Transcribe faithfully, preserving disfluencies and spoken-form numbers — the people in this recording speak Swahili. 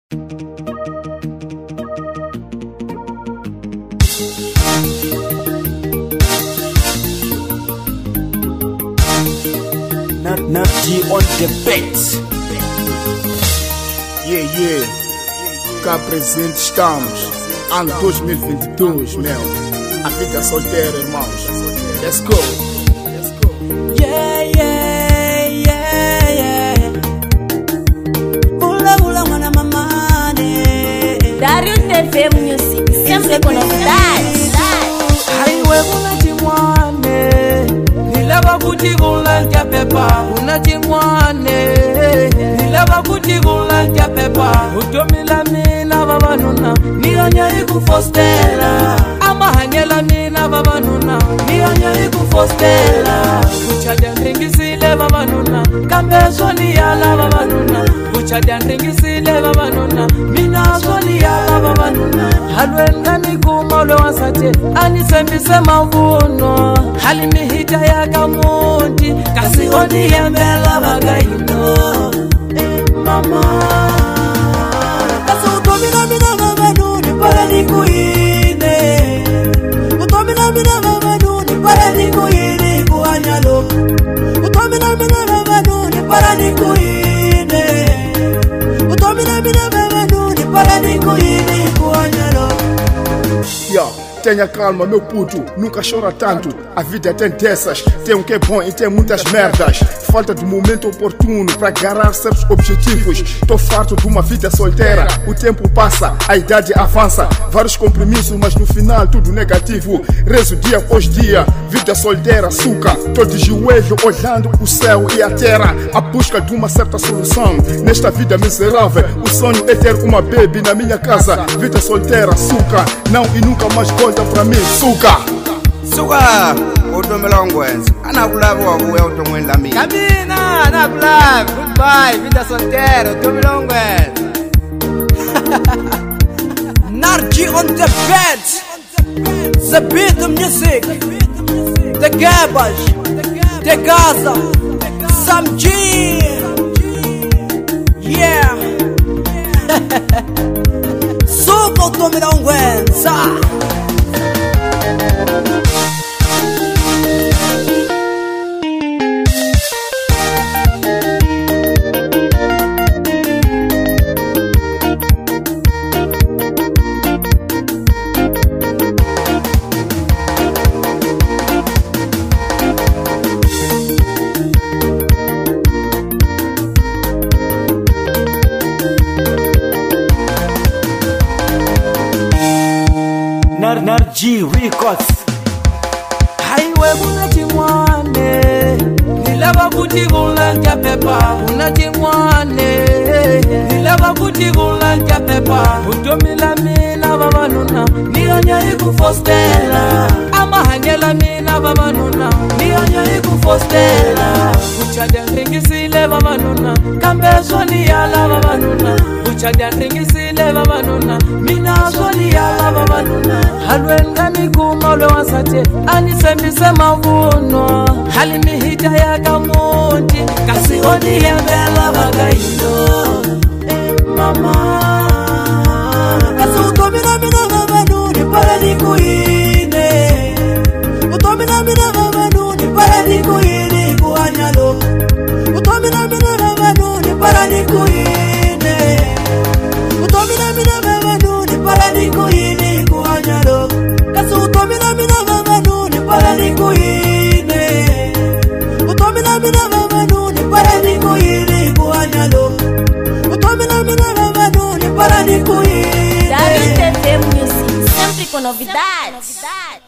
Narji on the beat. Yeah, yeah. Cá presente estamos. Ano dois mil e vinte e dois, meu. A vida solteira, irmãos. Let's go. Let's go. Yeah, yeah, yeah, yeah. Bula, bula, mwana mamane. Darius T V Music, sempre com novidades. Aiwe unatimwane. Nilaba kutigula nja pepa. Unatimwane. Nilaba kutigula nja pepa. Utomila mina babanuna. Niyanya iku fostera. Ama hanyela mina babanuna. Niyanya iku fostera. Kuchaja ndringisile babanuna. Kambe swali yala babanuna. Kuchaja ndringisile babanuna. Mina swali yala babanuna. Halwenda nikumole wasate. Anisembise mavuno. Halimihita ya kamundi. Kasi hodi ya mbela bagayino. Eh mama. Kasi utomina mina babanuni. Para nikuine. Utomina mina babanuni. Para nikuine. Kuhanyalo. Utomina mina babanuni. Para nikuine. Utomina mina babanuni. Para nikuine. Kuhanyalo. Yeah. Tenha calma, meu puto, nunca chora tanto. A vida tem dessas, tem um que é bom e tem muitas merdas. Falta de momento oportuno para agarrar certos objetivos. Tô farto de uma vida solteira. O tempo passa, a idade avança. Vários compromissos, mas no final tudo negativo. Rezo dia após dia, vida solteira, suca. Tô de joelho olhando o céu e a terra, à busca de uma certa solução. Nesta vida miserável, o sonho é ter uma baby na minha casa. Vida solteira, suca. Não e nunca mais volta pra mim, suca. Suka, utomilongwenza. Anakulavu wakuwe utomwenda mimi. Kabina, anakulavu. Goodbye, vida solteira, utomilongwenza. Narji on the beat. The beat, the music. The garbage. The Gaza. Some G. Yeah. Suka, utomilongwenza. Narji Records. Haiwe unatimwane. Nilaba kutigula nja pepa. Unatimwane. Nilaba kutigula nja pepa. Utomila mina babanuna. Niyanya iku fostera. Ama hanyela mina babanuna. Niyanya iku fostera. Kuchaja ndringisile babanuna. Kambe swali yala babanuna. Kuchaja ndringisile babanuna. Mina swali yala babanuna. Halwenda nikumole wasate. Anisembise mavuno. Halimihita ya kamundi. Kasi hodi ya mbela bagayino. Eh mama. Kasi utomina mina babanuni. Para nikuine. Utomina mina babanuni. Para nikuine. Kuhanyalo. Utomina mina babanuni. Para nikuine. Utomina mina babanuni. Para nikuine. Kuhanyalo. Kasi utomina mina babanuni. Para nikuine. Utomina mina babanuni. Para nikuine. Kuhanyalo. Utomina mina babanuni. Para nikuine. Darius T V Music, sempre com novidades.